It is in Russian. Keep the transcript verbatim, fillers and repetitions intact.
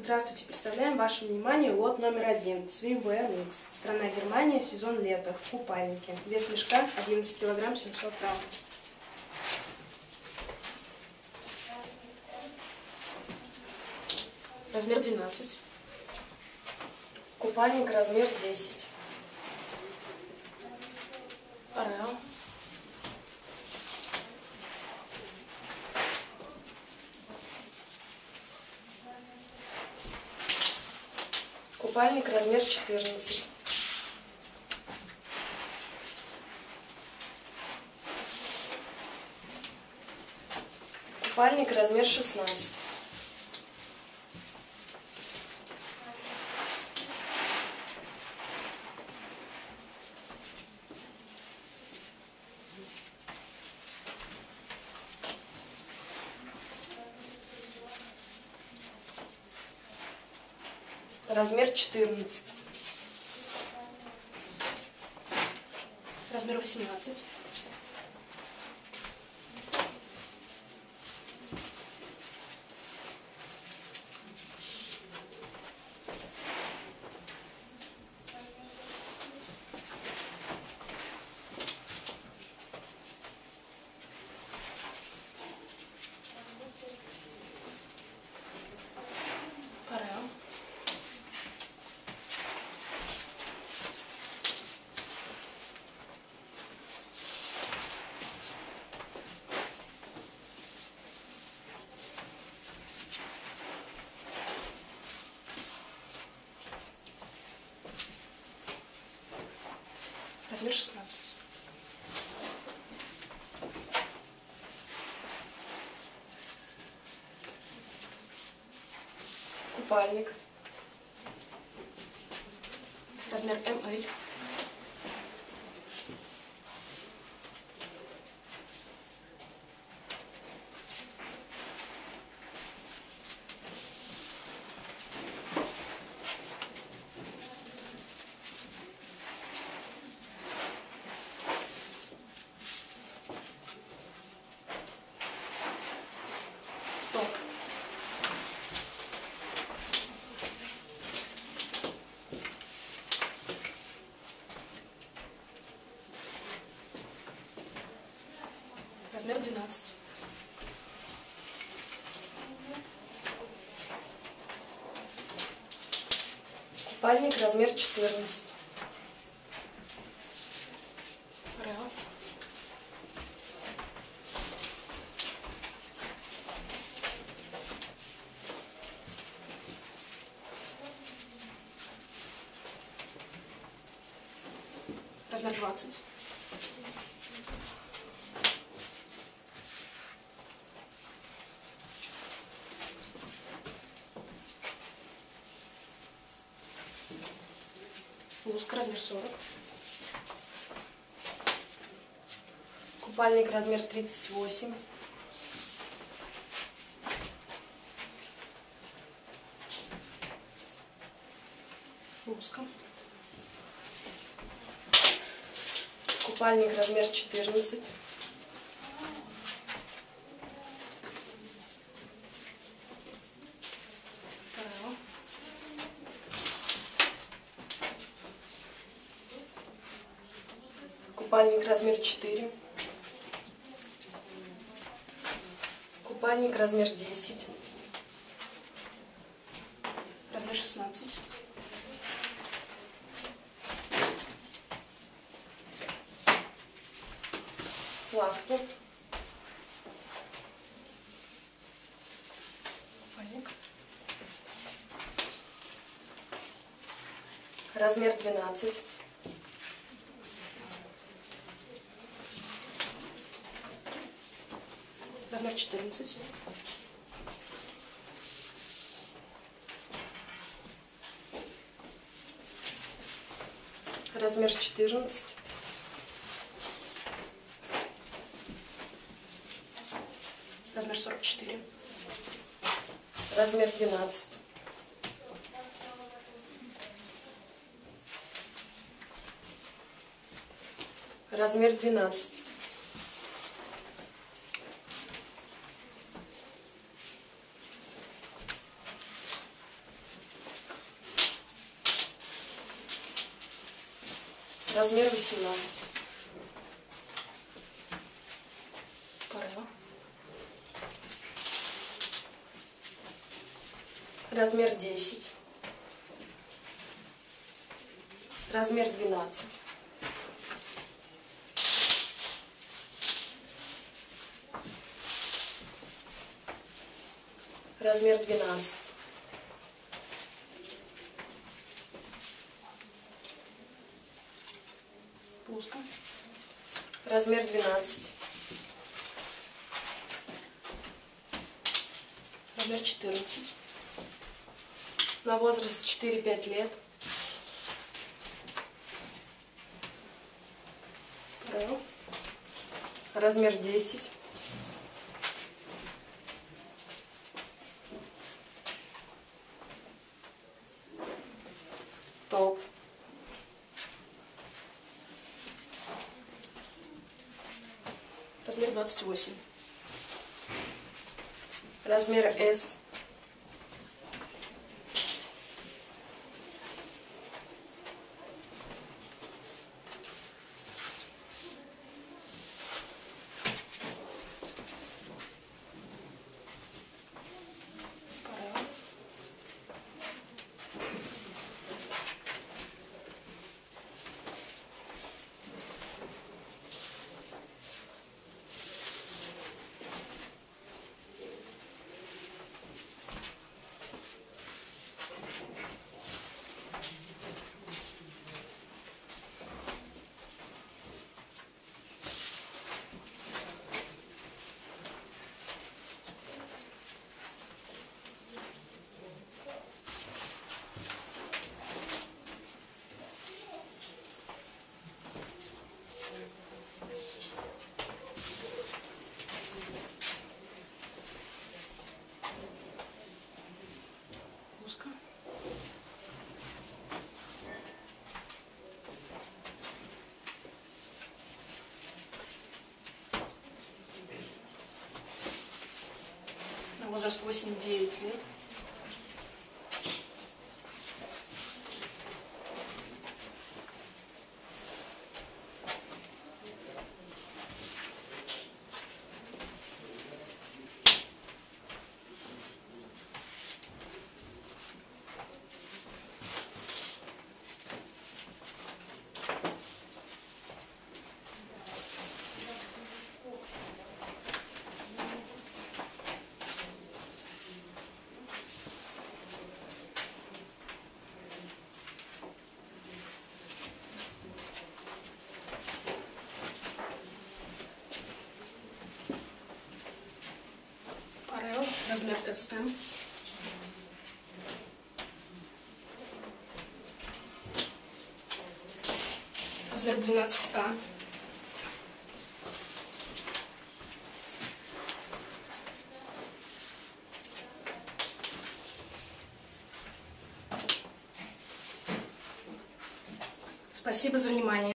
Здравствуйте, представляем вашему вниманию лот номер один. Swim ви эр Mix. Страна Германия, сезон лета. Купальники. Вес мешка одиннадцать килограмм семьсот грамм. Размер двенадцать. Купальник размер десять. Парео. Купальник размер четырнадцать. Купальник размер шестнадцать. Размер четырнадцать. Размер восемнадцать. Парео. Размер шестнадцать. Купальник. Размер эм эль. Топ. Размер двенадцать. Купальник размер четырнадцать. Парео. Размер двадцать. Блузка размер сорок. Купальник размер тридцать восемь. Блузка. Купальник размер четырнадцать. Парео. Купальник размер четыре. Купальник размер десять. Размер шестнадцать. Плавки. Купальник. Размер двенадцать. Размер четырнадцать. Размер четырнадцать. Размер сорок четыре. Размер двенадцать. Размер двенадцать. Размер восемнадцать. Парео. Размер десять. Размер двенадцать. Размер двенадцать. Пусто. Размер двенадцать. Размер четырнадцать. На возраст четыре-пять лет. Парео. Размер десять. Топ. Размер двадцать восемь. Размер эс. Парео. Пусто. На возраст восемь-девять лет. Парео. Размер эс эм. Размер двенадцать а. Спасибо за внимание.